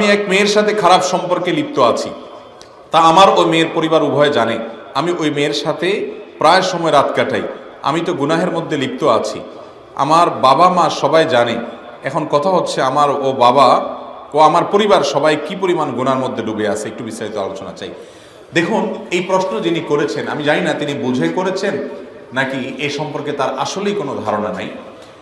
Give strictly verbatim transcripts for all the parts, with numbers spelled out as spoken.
আমি এক মেয়ের সাথে খারাপ সম্পর্কে লিপ্ত আছি, তা আমার ওই মেয়ের পরিবার উভয় জানে। আমি ওই মেয়ের সাথে প্রায় সময় রাত কাটাই। আমি তো গুনাহের মধ্যে লিপ্ত আছি, আমার বাবা মা সবাই জানে। এখন কথা হচ্ছে আমার ও বাবা ও আমার পরিবার সবাই কি পরিমাণ গুনার মধ্যে ডুবে আছে, একটু বিস্তারিত আলোচনা চাই। দেখুন, এই প্রশ্ন যিনি করেছেন আমি জানি না তিনি বুঝে করেছেন নাকি এ সম্পর্কে তার আসলেই কোনো ধারণা নাই।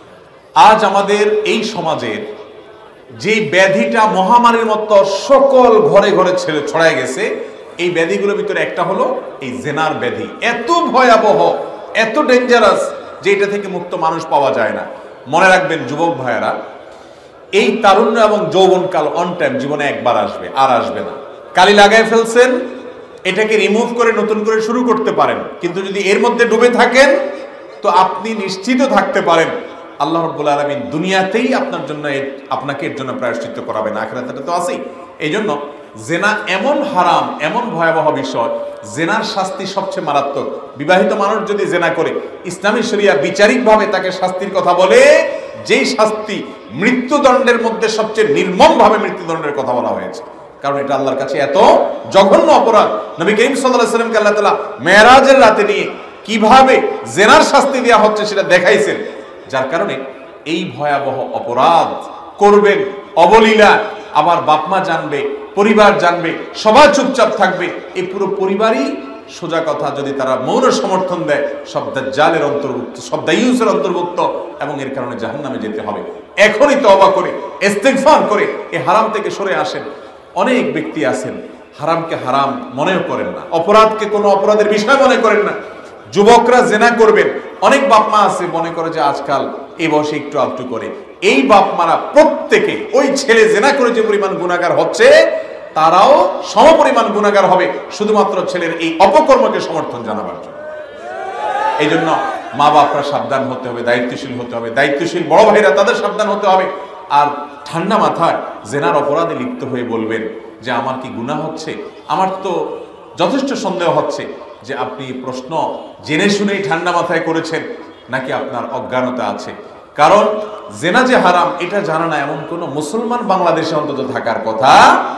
আজ আমাদের এই সমাজের যে ব্যাধিটা মহামারীর মতো সকল ঘরে ঘরে ছেড়ে ছড়ায় গেছে, এই ব্যাধিগুলোর ভিতরে একটা হলো এই জেনার ব্যাধি। এত ভয়াবহ, এত ডেঞ্জারাস যে এটা থেকে মুক্ত মানুষ পাওয়া যায় না। মনে রাখবেন যুবক ভাইয়েরা, এই তারুণ্য এবং যৌবনকাল অন টাইম জীবনে একবার আসবে, আর আসবে না। কালি লাগায় ফেলছেন, এটাকে রিমুভ করে নতুন করে শুরু করতে পারেন, কিন্তু যদি এর মধ্যে ডুবে থাকেন তো আপনি নিশ্চিত থাকতে পারেন আল্লাহ রাব্বুল আলামিন দুনিয়াতেই আপনার জন্য আপনাকে এর জন্য প্রায়শ্চিত্ত করাবেন, আখিরাতে তো আছেই। এই জন্য জেনা এমন হারাম, এমন ভয়াবহ বিষয়, জেনার শাস্তি সবচেয়ে মারাত্মক। বিবাহিত মানুষ যদি জেনা করে, ইসলামী শরিয়া বিচারিকভাবে তাকে শাস্তির কথা বলে, যেই শাস্তি মৃত্যুদণ্ডের মধ্যে সবচেয়ে নির্মমভাবে মৃত্যুদণ্ডের কথা বলা হয়েছে, কারণ এটা আল্লাহর কাছে এত জঘন্য অপরাধ। নবী করিম সাল্লাল্লাহু আলাইহি ওয়াসাল্লামকে আল্লাহ তাআলা মেরাজের রাতে নিয়ে কিভাবে জেনার শাস্তি দেওয়া হচ্ছে সেটা দেখাইছেন, যার কারণে এই ভয়াবহ অপরাধ করবেন অবলীলা, আবার বাপমা জানবে, পরিবার জানবে, সবাই চুপচাপ থাকবে, এই পুরো পরিবারই সোজা কথা যদি তারা মৌন সমর্থন দেয় সব দাজ্জালের অন্তর্ভুক্ত, সব দাইয়ুসের অন্তর্ভুক্ত, এবং এর কারণে জাহান্নামে যেতে হবে। এখনই তওবা করে ইস্তিগফার করে এই হারাম থেকে সরে আসেন। অনেক ব্যক্তি আছেন হারামকে হারাম মনেও করেন না, অপরাধকে কোনো অপরাধের বিষয় মনে করেন না। যুবকরা জেনা করবেন, অনেক বাপমা আছে মনে করে যে আজকাল এই বয়সে একটু আধটু করে। এই বাপমারা প্রত্যেকে ওই ছেলে জেনা করে যে পরিমাণ গুনাহগার হচ্ছে, তারাও সমপরিমাণ গুনাহগার হবে, শুধুমাত্র ছেলের এই অপকর্মকে সমর্থন জানাবার জন্য। এই জন্য মা বাপরা সাবধান হতে হবে, দায়িত্বশীল হতে হবে, দায়িত্বশীল বড় ভাইরা তাদের সাবধান হতে হবে। আর ঠান্ডা মাথায় জেনার অপরাধে লিপ্ত হয়ে বলবেন যে আমার কি গুনাহ হচ্ছে, আমার তো যথেষ্ট সন্দেহ হচ্ছে যে আপনি প্রশ্ন জেনে শুনেই ঠান্ডা মাথায় করেছেন নাকি আপনার অজ্ঞানতা আছে। কারণ জেনা যে হারাম এটা জানা না এমন কোন মুসলমান বাংলাদেশে অন্তত থাকার কথা।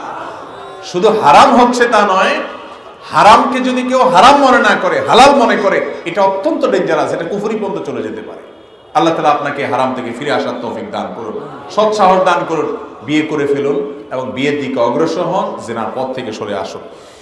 শুধু হারাম হচ্ছে তা নয়, হারামকে যদি কেউ হারাম মনে না করে, হালাল মনে করে, এটা অত্যন্ত ডেঞ্জারাস, এটা কুফরি পর্যন্ত চলে যেতে পারে। আল্লাহ তাআলা আপনাকে হারাম থেকে ফিরে আসার তৌফিক দান করুন, সৎ সাহস দান করুন, বিয়ে করে ফেলুন এবং বিয়ের দিকে অগ্রসর হন, জেনার পথ থেকে সরে আসুন।